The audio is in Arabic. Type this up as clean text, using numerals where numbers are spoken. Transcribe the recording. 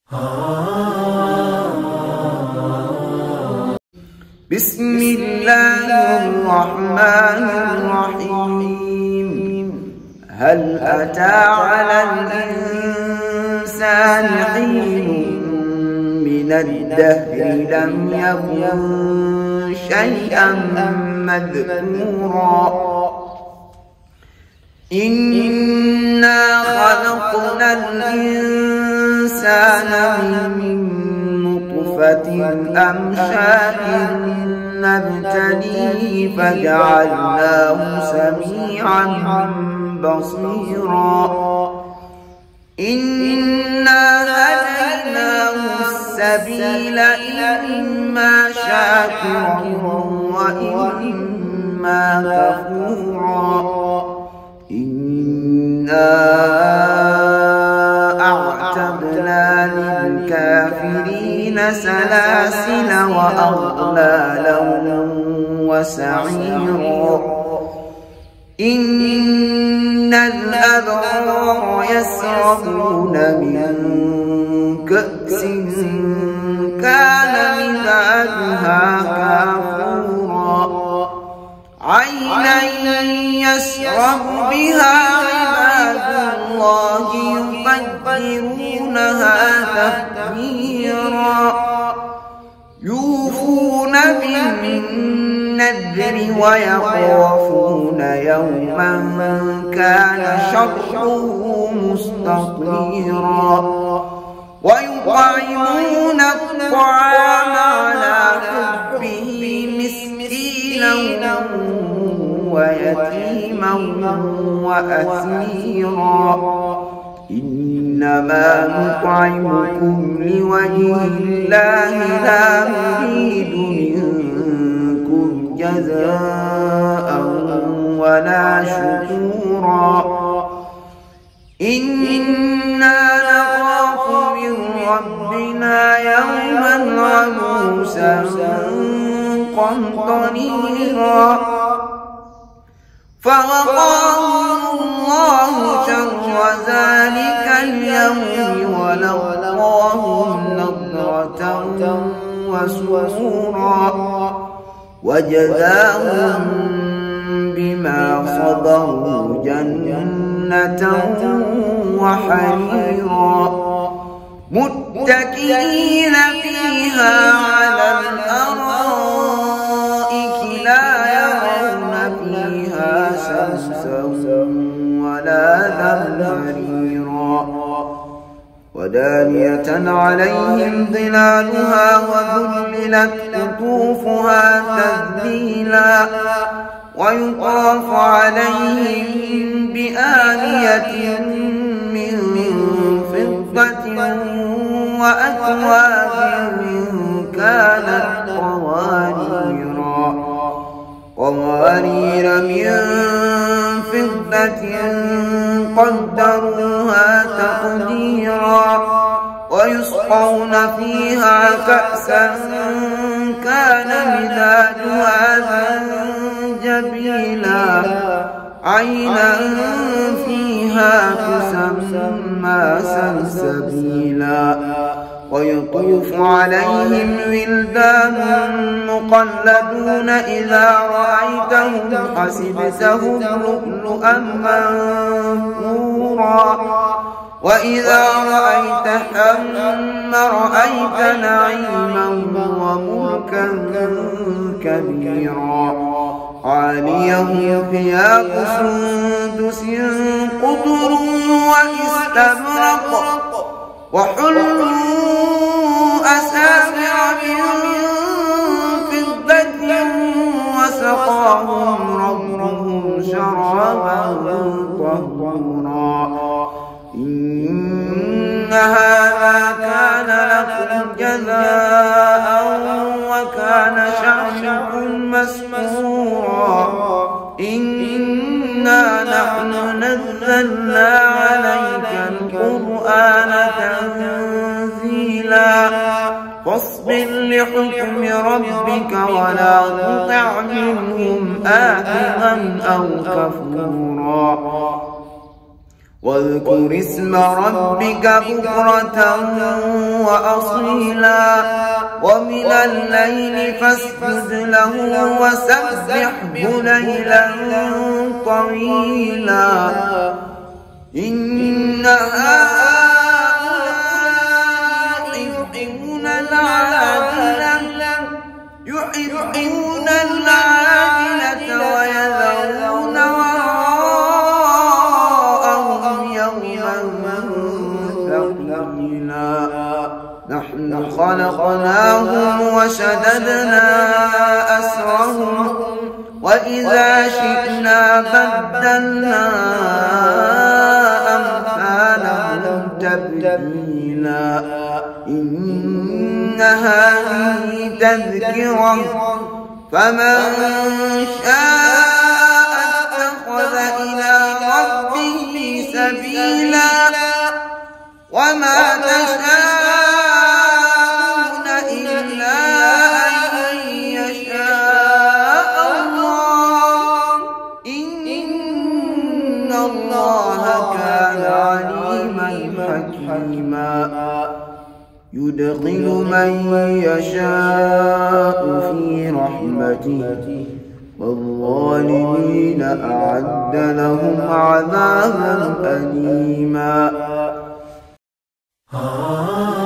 بسم الله الرحمن الرحيم. هل أتى على الإنسان حين من الدهر لم يكن شيئا مذكورا إنا خلقنا الإنسان من نطفة أمشاج نبتليه فجعلناه سميعا بصيرا إنا هديناه السبيل إما شاكرا وإما كفورا إنا أعتدنا للكافرين سلاسل وأغلالا وسعيرا إن الأبرار يشربون من كأس كان مزاجها كافورا عينا يشرب بها عباد الله يفجرونها تفجيرا يوفون بالنذر ويخافون يوما كان شره مستطيرا ويطعمون الطعام على حبه مسكينا ويتيما وأسيرا إنما نطعمكم لوجه الله لا نريد منكم جزاء ولا شكورا إنا نخاف من ربنا يوما عبوسا قمطريرا فوقاهم الله شر ذلك اليوم ولقاهم نضرة وسرورا وجزاهم بما صبروا جنة وحريرا متكئين فيها على الأرائك لا يرون فيها شمسا ولا زمهريرا ودانية عليهم ظلالها وذللت قطوفها تذليلا ويطاف عليهم بآنية من فضة وأكواب كانت قوارير من فضة قدروها تقديرا ويسقون فيها كأسا كان مزاجها زنجبيلا عينا فيها تسمى سلسبيلا ويطوف عليهم ولدان مقلدون إذا رأيتهم حسبتهم لؤلؤا منثورا وإذا رأيت ثم رأيت نعيما وملكا كبيرا عاليهم ثياب سندس خضر واستبرق وحلوا أسابع من فضة وسقاهم ربهم شرابا طهورا إن هذا كان لكم جزاء وكان سعيكم مسرورا إنا نحن نزلنا عليك القرآن تنزيلا فاصبر لحكم ربك ولا تطع منهم آثما أو كفورا واذكر اسم ربك بكرة وأصيلا ومن الليل فاسجد له وسبحه ليلا طويلا إن هؤلاء يحبون العاجلة ويذرون وراءهم يوما ثقيلا نحن خلقناهم وشددنا أسرهم وإذا شئنا بدلنا أمثالهم تبديلا إن هذه تذكرة فمن شاء اتخذ إلى ربه سبيلا وما تشاءون إلا أن يشاء الله إن الله كان عليما حكيما يدخل من يشاء في رحمته والظالمين أعد لهم عذابا أليما.